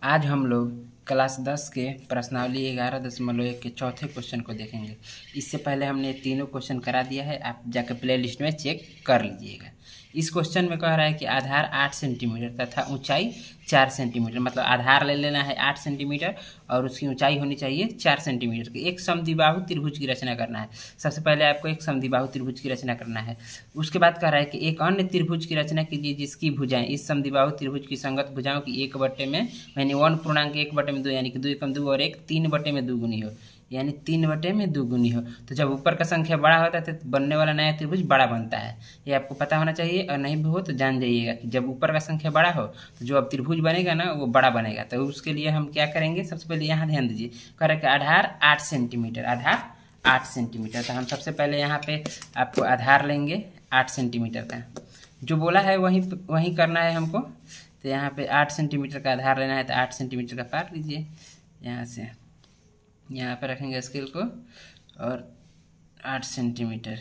आज हम लोग क्लास 10 के प्रश्नावली 11.1 के चौथे क्वेश्चन को देखेंगे। इससे पहले हमने तीनों क्वेश्चन करा दिया है, आप जाकर प्ले लिस्ट में चेक कर लीजिएगा। इस क्वेश्चन में कह रहा है कि आधार 8 सेंटीमीटर तथा ऊंचाई 4 सेंटीमीटर, मतलब आधार ले लेना है 8 सेंटीमीटर और उसकी ऊंचाई होनी चाहिए 4 सेंटीमीटर की। एक समद्विबाहु त्रिभुज की रचना करना है। सबसे पहले आपको एक समद्विबाहु त्रिभुज की रचना करना है। उसके बाद कह रहा है कि एक अन्य त्रिभुज की रचना कीजिए जिसकी भुजाएं इस समद्विबाहु त्रिभुज की संगत भुजाओं की 1/2 में यानी 1.1/2 यानी कि 2 एकम 2 और 1 3/2 में दुगुनी हो, यानी 3/2 में दुगुनी हो। तो जब ऊपर का संख्या बड़ा होता है तो बनने वाला नया त्रिभुज बड़ा बनता है, ये आपको पता होना चाहिए। और नहीं भी हो तो जान जाइएगा कि जब ऊपर का संख्या बड़ा हो तो जो अब त्रिभुज बनेगा ना वो बड़ा बनेगा। तो उसके लिए हम क्या करेंगे, सबसे पहले यहाँ ध्यान दीजिए, कह रहा है कि आधार 8 सेंटीमीटर, आधार 8 सेंटीमीटर। तो हम सबसे पहले यहाँ पे आपको आधार लेंगे 8 सेंटीमीटर का, जो बोला है वही करना है हमको। तो यहाँ पे 8 सेंटीमीटर का आधार लेना है, तो 8 सेंटीमीटर का पार लीजिए। यहाँ से यहाँ पर रखेंगे स्केल को और 8 सेंटीमीटर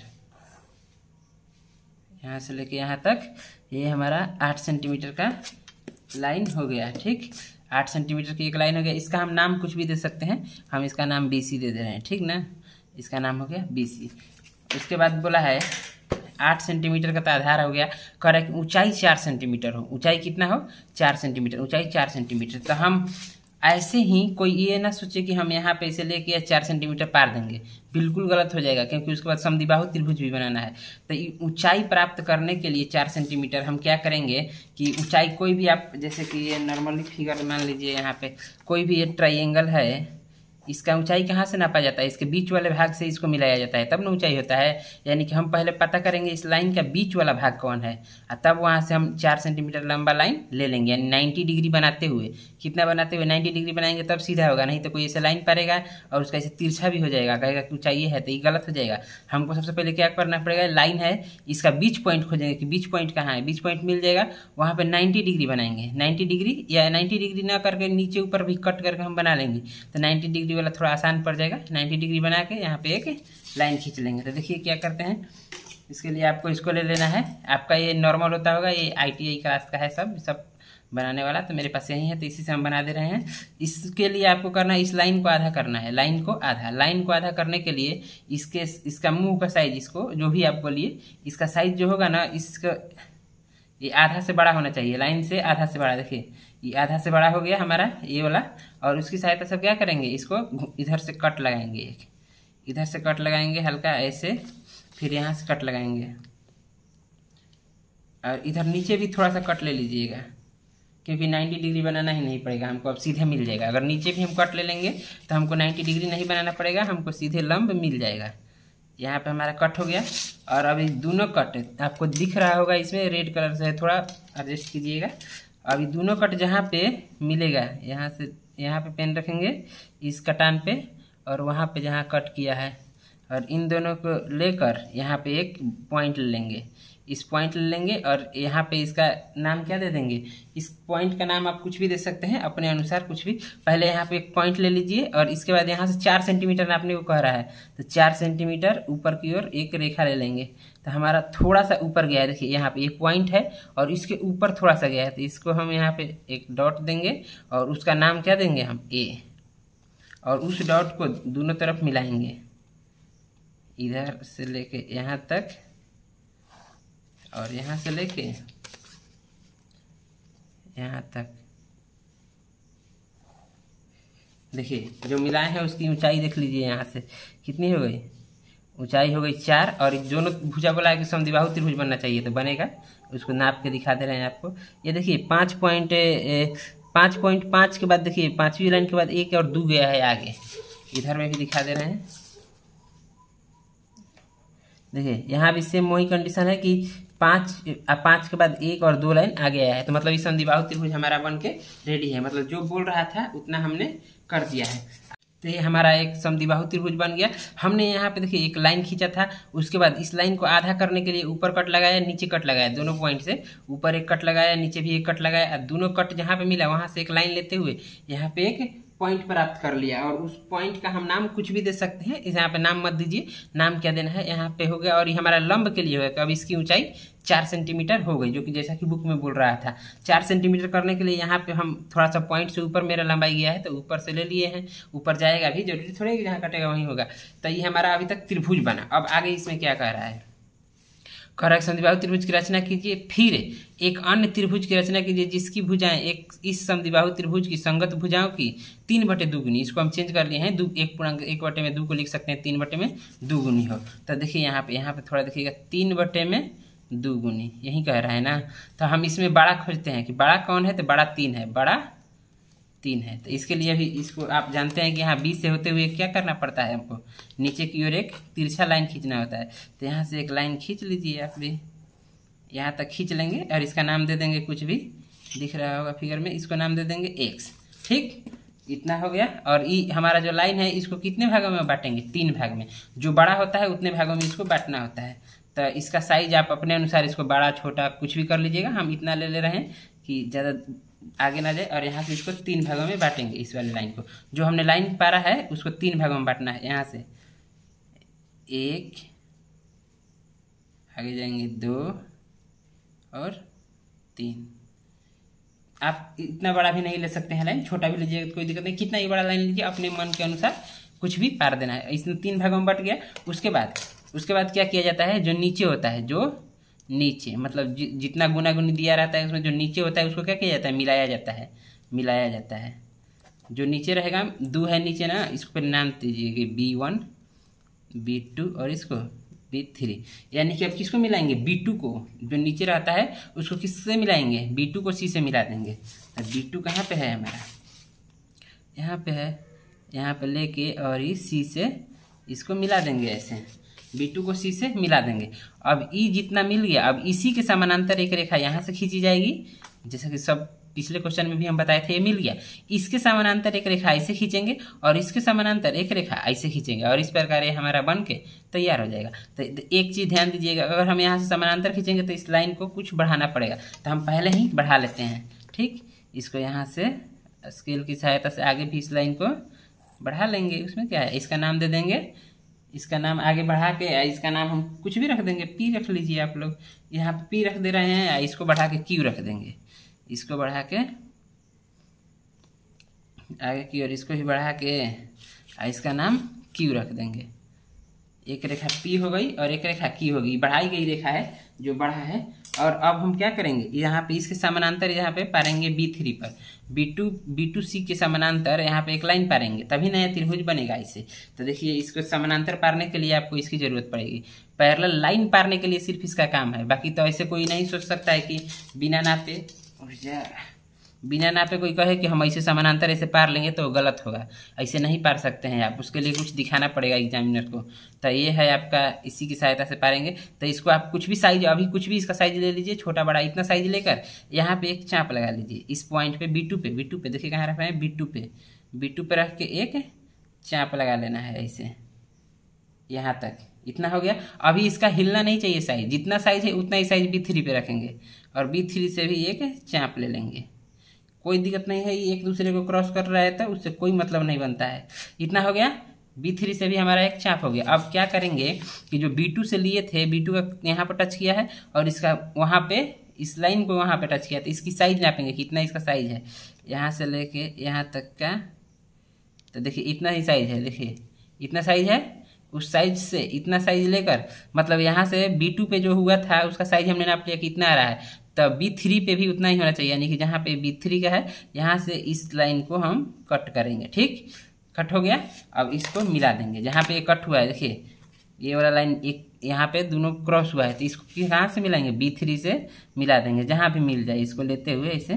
यहाँ से लेके यहाँ तक, ये हमारा 8 सेंटीमीटर का लाइन हो गया। ठीक, 8 सेंटीमीटर की एक लाइन हो गया। इसका हम नाम कुछ भी दे सकते हैं, हम इसका नाम BC दे रहे हैं, ठीक ना। इसका नाम हो गया BC। उसके बाद बोला है 8 सेंटीमीटर का तो आधार हो गया, कह रहा है कि ऊंचाई 4 सेंटीमीटर हो। ऊंचाई कितना हो, 4 सेंटीमीटर, ऊंचाई 4 सेंटीमीटर। तो हम ऐसे ही कोई ये ना सोचे कि हम यहाँ पे इसे लेके 4 सेंटीमीटर पार देंगे, बिल्कुल गलत हो जाएगा, क्योंकि उसके बाद समद्विबाहु त्रिभुज भी बनाना है। तो ऊंचाई प्राप्त करने के लिए 4 सेंटीमीटर हम क्या करेंगे कि ऊंचाई कोई भी आप, जैसे कि ये नॉर्मली फिगर मान लीजिए, यहाँ पे कोई भी ये ट्राइंगल है, इसका ऊंचाई कहाँ से नापा जाता है, इसके बीच वाले भाग से इसको मिलाया जाता है, तब ना ऊंचाई होता है। यानी कि हम पहले पता करेंगे इस लाइन का बीच वाला भाग कौन है, और तब वहाँ से हम 4 सेंटीमीटर लंबा लाइन ले लेंगे, यानी 90 डिग्री बनाते हुए। कितना बनाते हुए, 90 डिग्री बनाएंगे तब सीधा होगा, नहीं तो कोई ऐसे लाइन पड़ेगा और उसका ऐसे तिरछा भी हो जाएगा, कहेगा कि ऊंचाई है, तो ये गलत हो जाएगा। हमको सबसे पहले क्या करना पड़ेगा, लाइन है इसका बीच पॉइंट खोजेंगे कि बीच पॉइंट कहाँ है। बीच पॉइंट मिल जाएगा, वहाँ पे 90 डिग्री बनाएंगे। 90 डिग्री या 90 डिग्री ना करके नीचे ऊपर भी कट करके हम बना लेंगे, तो 90 डिग्री वाला थोड़ा आसान पड़ जाएगा। 90 डिग्री बना के यहाँ पे एक लाइन खींच लेंगे। तो देखिए क्या करते हैं, इसके लिए आपको इसको ले लेना है। आपका ये नॉर्मल होता होगा, ये ITI क्लास का है सब बनाने वाला, तो मेरे पास यही है, तो इसी से हम बना दे रहे हैं। इसके लिए आपको करना है, इस लाइन को आधा करना है, लाइन को आधा करने के लिए इसका मुंह का साइज, इसको जो भी आप बोलिए, इसका साइज जो होगा ना, इसका ये आधा से बड़ा होना चाहिए, लाइन से आधा से बड़ा। देखिए ये आधा से बड़ा हो गया हमारा ये वाला, और उसकी सहायता से क्या करेंगे, इसको इधर से कट लगाएंगे, एक इधर से कट लगाएंगे हल्का ऐसे, फिर यहाँ से कट लगाएंगे, और इधर नीचे भी थोड़ा सा कट ले लीजिएगा, क्योंकि 90 डिग्री बनाना ही नहीं पड़ेगा हमको, अब सीधे मिल जाएगा। अगर नीचे भी हम कट ले लेंगे तो हमको 90 डिग्री नहीं बनाना पड़ेगा, हमको सीधे लंब मिल जाएगा। यहाँ पे हमारा कट हो गया। और अभी दोनों कट आपको दिख रहा होगा, इसमें रेड कलर से थोड़ा एडजस्ट कीजिएगा। अभी दोनों कट जहाँ पे मिलेगा, यहाँ से यहाँ पे पेन रखेंगे इस कटान पे, और वहाँ पे जहाँ कट किया है, और इन दोनों को लेकर यहाँ पे एक पॉइंट ले लेंगे, इस पॉइंट ले लेंगे, और यहाँ पे इसका नाम क्या दे देंगे, इस पॉइंट का नाम आप कुछ भी दे सकते हैं अपने अनुसार, कुछ भी। पहले यहाँ पे एक पॉइंट ले लीजिए, और इसके बाद यहाँ से 4 सेंटीमीटर नापने को कह रहा है, तो 4 सेंटीमीटर ऊपर की ओर एक रेखा ले लेंगे। तो हमारा थोड़ा सा ऊपर गया है, देखिए यहाँ पे एक पॉइंट है और इसके ऊपर थोड़ा सा गया है, तो इसको हम यहाँ पे एक डॉट देंगे, और उसका नाम क्या देंगे हम, A। और उस डॉट को दोनों तरफ मिलाएंगे, इधर से लेके यहाँ तक, और यहाँ से लेके यहाँ तक। देखिए जो मिलाए हैं उसकी ऊंचाई देख लीजिए, यहाँ से कितनी हो गई, ऊंचाई हो गई 4। और दोनों भुजा बोला है कि समद्विबाहु त्रिभुज बनना चाहिए, तो बनेगा, उसको नाप के दिखा दे रहे हैं आपको। ये देखिए 5.5 के बाद देखिए 5वीं लाइन के बाद 1 और 2 गया है आगे, इधर में भी दिखा दे रहे हैं। देखिए यहाँ भी सेम वही कंडीशन है कि 5 के बाद 1 और 2 लाइन आगे आया है, तो मतलब इस समद्विबाहु त्रिभुज हमारा बन के रेडी है। मतलब जो बोल रहा था उतना हमने कर दिया है। तो ये हमारा एक समद्विबाहु त्रिभुज बन गया। हमने यहाँ पे देखिए एक लाइन खींचा था, उसके बाद इस लाइन को आधा करने के लिए ऊपर कट लगाया, नीचे कट लगाया, दोनों पॉइंट से ऊपर एक कट लगाया, नीचे भी एक कट लगाया, और दोनों कट जहाँ पे मिला वहाँ से एक लाइन लेते हुए यहाँ पे एक पॉइंट प्राप्त कर लिया और उस पॉइंट का हम नाम कुछ भी दे सकते हैं। इस यहाँ पे नाम मत दीजिए, नाम क्या देना है यहाँ पे हो गया। और ये हमारा लंब के लिए होगा। अब इसकी ऊंचाई 4 सेंटीमीटर हो गई, जो कि जैसा कि बुक में बोल रहा था। 4 सेंटीमीटर करने के लिए यहाँ पे हम थोड़ा सा पॉइंट से ऊपर मेरा लंबाई गया है तो ऊपर से ले लिए हैं। ऊपर जाएगा भी, जरूरी थोड़ी है कि जहाँ कटेगा वहीं होगा। तो ये हमारा अभी तक त्रिभुज बना। अब आगे इसमें क्या कह रहा है, कह रहा है समद्विबाहु त्रिभुज की रचना कीजिए, फिर एक अन्य त्रिभुज की रचना कीजिए जिसकी भुजाएं एक इस समद्विबाहु त्रिभुज की संगत भुजाओं की 3/2 गुनी। इसको हम चेंज कर लिए हैं, 1/2 को लिख सकते हैं 3/2 गुनी हो। तो देखिए यहाँ पे थोड़ा देखिएगा 3/2 गुनी यही कह रहा है ना। तो हम इसमें बड़ा खोजते हैं कि बड़ा कौन है, तो बड़ा 3 है, बड़ा 3 है। तो इसके लिए भी इसको आप जानते हैं कि यहाँ 20 से होते हुए क्या करना पड़ता है, हमको नीचे की ओर एक तिरछा लाइन खींचना होता है। तो यहाँ से एक लाइन खींच लीजिए, आप भी यहाँ तक खींच लेंगे और इसका नाम दे देंगे, कुछ भी दिख रहा होगा फिगर में, इसको नाम दे देंगे x। ठीक, इतना हो गया। और ये हमारा जो लाइन है इसको कितने भागों में बांटेंगे, 3 भाग में। जो बड़ा होता है उतने भागों में इसको बांटना होता है। तो इसका साइज आप अपने अनुसार इसको बड़ा छोटा कुछ भी कर लीजिएगा। हम इतना ले रहे हैं कि ज़्यादा आगे ना जाए। और यहाँ से इसको 3 भागों में बांटेंगे। इस वाली लाइन को, जो हमने लाइन पारा है उसको 3 भागों में बांटना है। यहाँ से 1, आगे जाएंगे 2 और 3। आप इतना बड़ा भी नहीं ले सकते हैं लाइन, छोटा भी लीजिएगा तो कोई दिक्कत नहीं। कितना ही बड़ा लाइन लीजिए, अपने मन के अनुसार कुछ भी पार देना है। इसमें 3 भागों में बट गया। उसके बाद क्या किया जाता है, जो नीचे होता है, जो नीचे मतलब जितना गुना गुनी दिया रहता है उसमें जो नीचे होता है उसको क्या किया जाता है, मिलाया जाता है। जो नीचे रहेगा 2 है नीचे ना, इसको फिर नाम दीजिए B1 B2 और इसको B3। यानी कि अब किसको मिलाएंगे, B2 को। जो नीचे रहता है उसको किससे मिलाएंगे, B2 को C से मिला देंगे। तो B2 कहाँ पे है हमारा, यहाँ पे है। यहाँ पे लेके और इस C से इसको मिला देंगे, ऐसे B2 को C से मिला देंगे। अब E जितना मिल गया, अब इसी के समानांतर एक रेखा यहाँ से खींची जाएगी, जैसा कि सब पिछले क्वेश्चन में भी हम बताए थे। ये मिल गया, इसके समानांतर एक रेखा ऐसे खींचेंगे और इसके समानांतर एक रेखा ऐसे खींचेंगे और इस प्रकार ये हमारा बन के तैयार हो जाएगा। तो एक चीज़ ध्यान दीजिएगा, अगर हम यहाँ से समानांतर खींचेंगे तो इस लाइन को कुछ बढ़ाना पड़ेगा। तो हम पहले ही बढ़ा लेते हैं। ठीक, इसको यहाँ से स्केल की सहायता से आगे भी इस लाइन को बढ़ा लेंगे। उसमें क्या है, इसका नाम दे देंगे। इसका नाम आगे बढ़ा के इसका नाम हम कुछ भी रख देंगे, P रख लीजिए आप लोग। यहाँ पे P रख दे रहे हैं, इसको बढ़ा के Q रख देंगे। इसको बढ़ा के आगे की और इसको भी बढ़ा के इसका नाम Q रख देंगे। एक रेखा P हो गई और एक रेखा Q होगी, बढ़ाई गई रेखा है जो बढ़ा है। और अब हम क्या करेंगे, यहाँ पे इसके समानांतर यहाँ पे पारेंगे B3 पर, B2C के समानांतर यहाँ पे एक लाइन पारेंगे, तभी नया त्रिभुज बनेगा इसे। तो देखिए, इसको समानांतर पारने के लिए आपको इसकी जरूरत पड़ेगी। पैरेलल लाइन पारने के लिए सिर्फ इसका काम है, बाकी तो ऐसे कोई नहीं सोच सकता है कि बिना नापे कोई कहे कि हम ऐसे समानांतर ऐसे पार लेंगे तो गलत होगा। ऐसे नहीं पार सकते हैं आप, उसके लिए कुछ दिखाना पड़ेगा एग्जामिनर को। तो ये है आपका, इसी की सहायता से पारेंगे। तो इसको आप कुछ भी साइज, अभी कुछ भी इसका साइज ले लीजिए, छोटा बड़ा इतना साइज लेकर यहाँ पे एक चाप लगा लीजिए। इस पॉइंट पे B2 पे देखिए कहाँ रख रहे हैं, B2 पे रख के एक चाप लगा लेना है ऐसे, यहाँ तक। इतना हो गया। अभी इसका हिलना नहीं चाहिए साइज, जितना साइज है उतना ही साइज B3 पे रखेंगे और B3 से भी एक चाप ले लेंगे। कोई दिक्कत नहीं है, ये एक दूसरे को क्रॉस कर रहा है तो उससे कोई मतलब नहीं बनता है। इतना हो गया। B3 से भी हमारा एक चाप हो गया। अब क्या करेंगे कि जो B2 से लिए थे, B2 का यहाँ पर टच किया है और इसका वहाँ पे इस लाइन को वहाँ पे टच किया, तो इसकी साइज नापेंगे, कितना इसका साइज है यहाँ से लेके यहाँ तक का। तो देखिए इतना ही साइज है, देखिए इतना साइज है। उस साइज से इतना साइज लेकर, मतलब यहाँ से B2 पे जो हुआ था उसका साइज हमने नाप लिया कि इतना आ रहा है, तब B3 पे भी उतना ही होना चाहिए। यानी कि जहाँ पे B3 का है यहाँ से इस लाइन को हम कट करेंगे। ठीक, कट हो गया। अब इसको मिला देंगे, जहाँ पे ये कट हुआ है देखिए ये वाला लाइन, एक यहाँ पे दोनों क्रॉस हुआ है, तो इसको कहाँ से मिलाएंगे, B3 से मिला देंगे। जहाँ भी मिल जाए इसको लेते हुए इसे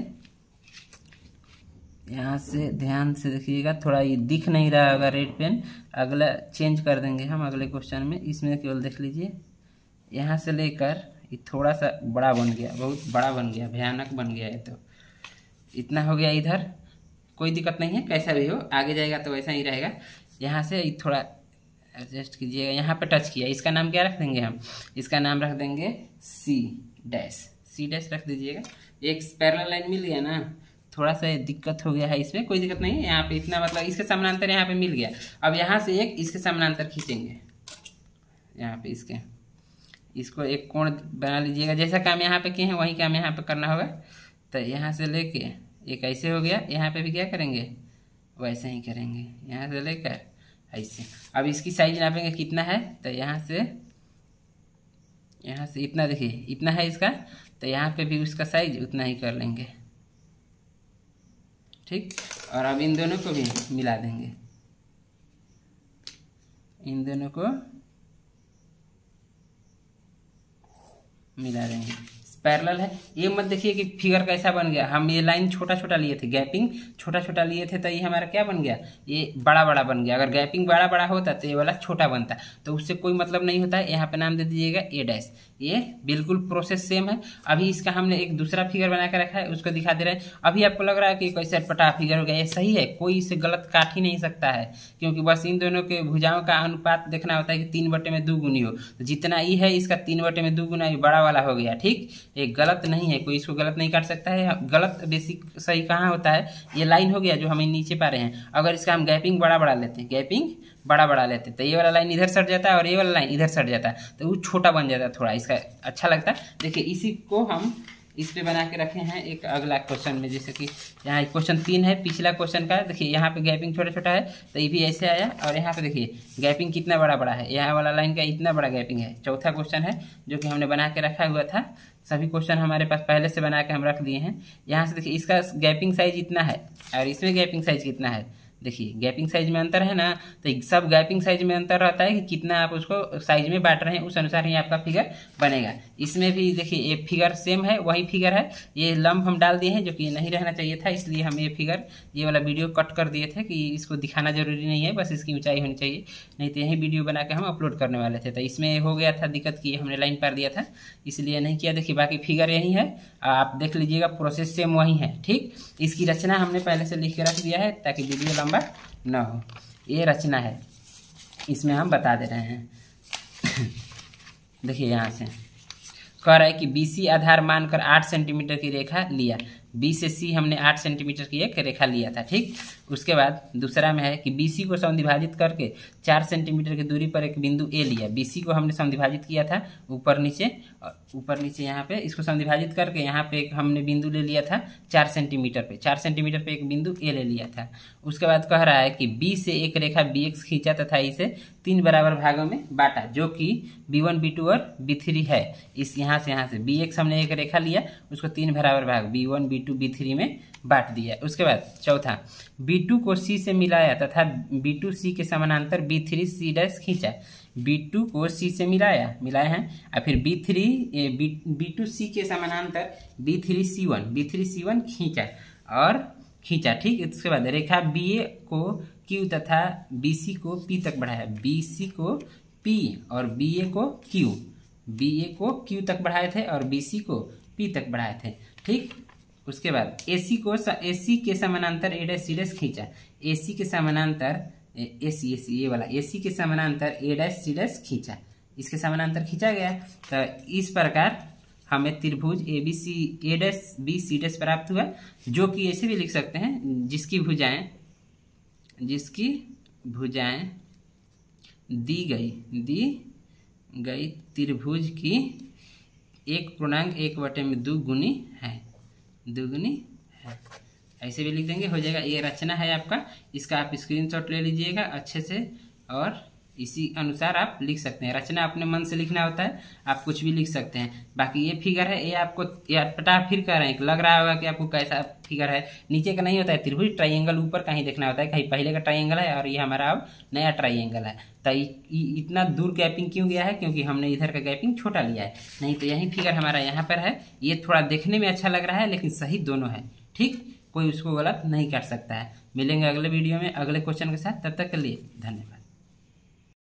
यहाँ से ध्यान से देखिएगा, थोड़ा ये दिख नहीं रहा होगा रेड पेन, अगला चेंज कर देंगे हम अगले क्वेश्चन में। इसमें केवल देख लीजिए, यहाँ से लेकर ये थोड़ा सा बड़ा बन गया, बहुत बड़ा बन गया, भयानक बन गया है। तो इतना हो गया इधर, कोई दिक्कत नहीं है, कैसा भी हो आगे जाएगा तो वैसा ही रहेगा। यहाँ से थोड़ा एडजस्ट कीजिएगा, यहाँ पे टच किया, इसका नाम क्या रख देंगे हम, इसका नाम रख देंगे C डैश रख दीजिएगा। एक पैरेलल लाइन मिल गया ना, थोड़ा सा दिक्कत हो गया है, इसमें कोई दिक्कत नहीं है। यहाँ पे इतना मतलब इसके समानांतर यहाँ पे मिल गया। अब यहाँ से एक इसके समानांतर खींचेंगे, यहाँ पे इसको एक कोण बना लीजिएगा। जैसा काम यहाँ पे किए हैं वही काम यहाँ पे करना होगा। तो यहाँ से लेके एक ऐसे हो गया, यहाँ पे भी क्या करेंगे वैसे ही करेंगे, यहाँ से लेकर ऐसे। अब इसकी साइज नापेंगे कितना है, तो यहाँ से इतना, देखिए इतना है इसका, तो यहाँ पे भी उसका साइज उतना ही कर लेंगे, ठीक। और अब इन दोनों को भी मिला देंगे, इन दोनों को मिला देंगे, पैरेलल है। ये मत देखिए कि फिगर कैसा बन गया, हम ये लाइन छोटा छोटा लिए थे, गैपिंग छोटा छोटा लिए थे, तो ये हमारा क्या बन गया, ये बड़ा बड़ा बन गया। अगर गैपिंग बड़ा बड़ा होता तो ये वाला छोटा बनता, तो उससे कोई मतलब नहीं होता है। यहाँ पे नाम दे दीजिएगा ए डैश। ये बिल्कुल प्रोसेस सेम है। अभी इसका हमने एक दूसरा फिगर बना कर रखा है, उसको दिखा दे रहे हैं। अभी आपको लग रहा है कि कैसे अटपटा फिगर हो गया, ये सही है, कोई इसे गलत काट ही नहीं सकता है, क्योंकि बस इन दोनों के भुजाओं का अनुपात देखना होता है कि 3/2 गुनी हो। तो जितना ई है इसका 3/2 गुना ये बड़ा वाला हो गया, ठीक। ये गलत नहीं है, कोई इसको गलत नहीं काट सकता है। गलत बेसिक सही कहाँ होता है, ये लाइन हो गया जो हमें नीचे पा रहे हैं। अगर इसका हम गैपिंग बड़ा बड़ा लेते हैं, गैपिंग बड़ा बड़ा लेते, तो ये वाला लाइन इधर सट जाता है और ये वाला लाइन इधर सट जाता है, तो वो छोटा बन जाता है, थोड़ा इसका अच्छा लगता है। देखिए इसी को हम इस पे बना के रखे हैं एक अगला क्वेश्चन में, जैसे कि यहाँ क्वेश्चन 3 है पिछला क्वेश्चन का। देखिए यहाँ पे गैपिंग छोटा छोटा है, तो ये भी ऐसे आया। और यहाँ पे देखिए गैपिंग कितना बड़ा बड़ा है, यहाँ वाला लाइन का इतना बड़ा गैपिंग है। चौथा क्वेश्चन है जो कि हमने बना के रखा हुआ था, सभी क्वेश्चन हमारे पास पहले से बना के हम रख दिए हैं। यहाँ से देखिए इसका गैपिंग साइज इतना है और इसमें गैपिंग साइज कितना है, देखिए गैपिंग साइज में अंतर है ना, तो सब गैपिंग साइज में अंतर रहता है कि कितना आप उसको साइज में बांट रहे हैं, उस अनुसार ही आपका फिगर बनेगा। इसमें भी देखिए ये फिगर सेम है, वही फिगर है। ये लंब हम डाल दिए हैं जो कि नहीं रहना चाहिए था, इसलिए हम ये फिगर ये वाला वीडियो कट कर दिए थे कि इसको दिखाना जरूरी नहीं है, बस इसकी ऊंचाई होनी चाहिए, नहीं तो यही वीडियो बना के हम अपलोड करने वाले थे। तो इसमें हो गया था दिक्कत की हमने लाइन पार दिया था, इसलिए नहीं किया। देखिए बाकी फिगर यही है, आप देख लीजिएगा, प्रोसेस सेम वही है, ठीक। इसकी रचना हमने पहले से लिख के रख दिया है ताकि वीडियो लंबा ना हो। ये रचना है, इसमें हम बता दे रहे हैं। देखिए यहाँ से कह रहा है कि BC आधार मानकर 8 सेंटीमीटर की रेखा लिया। B से C हमने 8 सेंटीमीटर की एक रेखा लिया था, ठीक। उसके बाद दूसरा में है कि BC को समद्विभाजित करके 4 सेंटीमीटर की दूरी पर एक बिंदु A लिया। BC को हमने समद्विभाजित किया था ऊपर नीचे यहाँ पे, इसको समद्विभाजित करके यहाँ पे एक हमने बिंदु ले लिया था 4 सेंटीमीटर पे, 4 सेंटीमीटर पे एक बिंदु A ले लिया था। उसके बाद कह रहा है कि B से एक रेखा BX खींचा तथा इसे 3 बराबर भागों में बांटा, जो कि B1 B2 और B3 है। इस यहाँ से BX हमने एक रेखा लिया, उसको 3 बराबर भाग B1 B2 B3 में बांट दिया। उसके बाद चौथा, B2 को C से मिलाया तथा B2 C के समानांतर B3 C डैश खींचा। B2 को C से मिलाए हैं और फिर B2 C के समानांतर B3 C1 खींचा, ठीक। इसके बाद रेखा BA को Q तथा BC को P तक बढ़ाया। BC को P और BA को Q तक बढ़ाए थे और BC को P तक बढ़ाए थे, ठीक। उसके बाद AC के समानांतर A डैश C डैश खींचा। AC के समानांतर ये वाला AC के समानांतर A डैश C डैश खींचा, इसके समानांतर खींचा गया। तो इस प्रकार हमें त्रिभुज ABC A dash B C dash प्राप्त हुआ, जो कि ऐसे भी लिख सकते हैं, जिसकी भुजाएं दी गई त्रिभुज की 1.1/2 गुनी है। ऐसे भी लिख देंगे, हो जाएगा। ये रचना है आपका, इसका आप स्क्रीनशॉट ले लीजिएगा अच्छे से और इसी अनुसार आप लिख सकते हैं। रचना अपने मन से लिखना होता है, आप कुछ भी लिख सकते हैं। बाकी ये फिगर है, ये आपको पटा फिर कह रहे हैं, लग रहा होगा कि आपको कैसा फिगर है। नीचे का नहीं होता है त्रिभुज, ट्राइंगल ऊपर कहीं देखना होता है, कहीं पहले का ट्राइंगल है और ये हमारा अब नया ट्राइंगल है। तो इतना दूर गैपिंग क्यों गया है, क्योंकि हमने इधर का गैपिंग छोटा लिया है, नहीं तो यही फिगर हमारा यहाँ पर है। ये थोड़ा देखने में अच्छा लग रहा है लेकिन सही दोनों है, ठीक। कोई उसको गलत नहीं कर सकता है। मिलेंगे अगले वीडियो में अगले क्वेश्चन के साथ, तब तक के लिए धन्यवाद।